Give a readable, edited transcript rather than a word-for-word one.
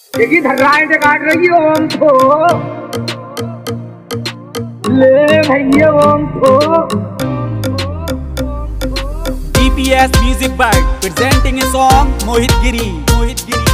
देखी धर्राएं काट रही है ओम को, ले भैया ओम को। DPS Music by presenting a song Mohit Giri।